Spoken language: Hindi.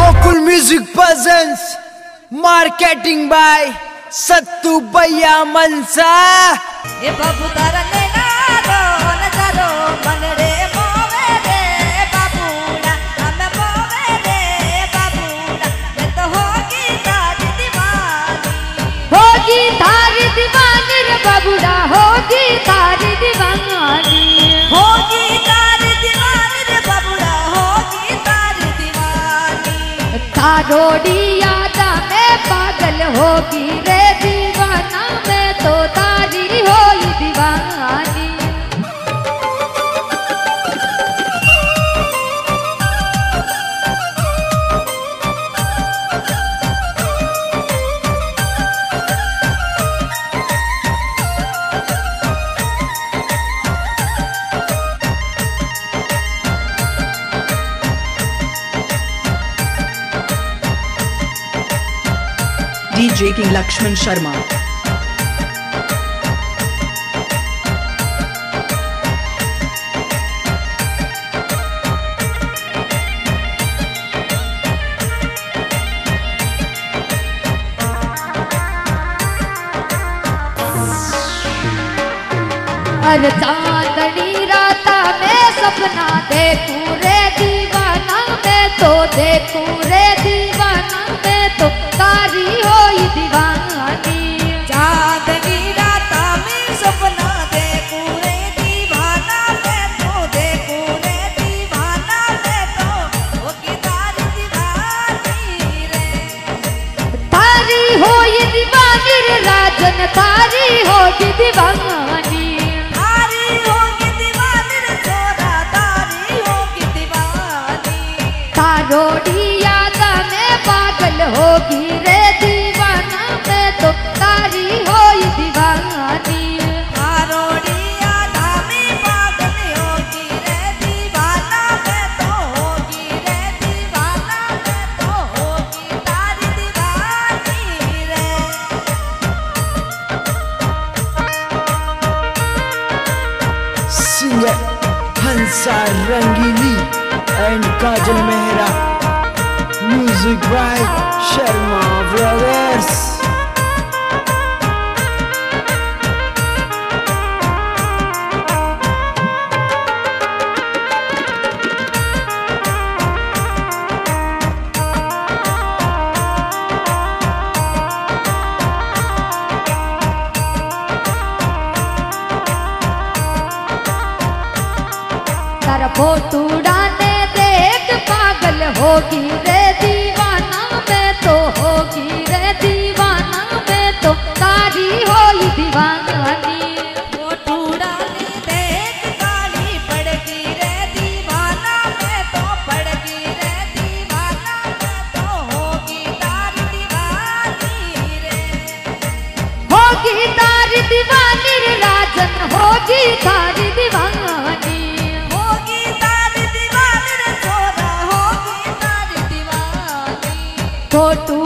Gokul music presents marketing by Sattu भैया मनसा। ये बाबू तारा नैना रो नजारो मन रे मोवे रे बाबूड़ा हमें मोवे रे बाबूड़ा मैं तो होगी तारी दीवानी रे बाबूड़ा होगी तारी दीवानी रे बाबूड़ा होगी तारी दीवानी तारोड़ी यादा में पागल होगी रे दीवाना मैं तो तारी होई दीवानी। DJ King Lakshman Sharma। अरे चांदनी राता में सपना देखूं रे दीवाना मैं तो देखूं रे दीवाना मैं तो तारी होई दीवानी। चांदनी राता में सपना देखूं रे दीवाना मैं तो देखूं रे दीवाना मैं तो होगी तारी दीवानी रे। तारी होई दीवानी रे राजन तारी होगी दीवानी तारोड़ी यादा में पागल होगी रे दीवाना मैं तो तारी होई दीवानी। तारोड़ी यादा में पागल होगी रे दीवाना मैं तो होगी रे दीवाना मैं तो होगी तारी दीवानी रे। Singer Hansa Rangili and Kajal Mehra, music by Sharma brothers. तारा फोटू डाने देख पागल होगी रे दीवाना मैं तो होगी रे दीवाना मैं तो तारी होई दीवानी। फोटू डाने देख काली पड़गी रे दीवाना मैं तो पड़गी रे दीवाना मैं तो होगी तारी दीवानी रे। होगी तारी दीवानी रे राजन होगी तारी दीवानी फोटू